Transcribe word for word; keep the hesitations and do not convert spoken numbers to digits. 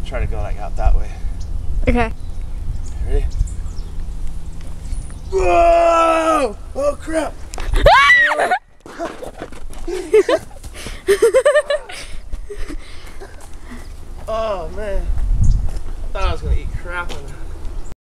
try to go like out that way. Okay. Ready? Whoa! Oh crap! Oh man, I thought I was gonna eat crap on that.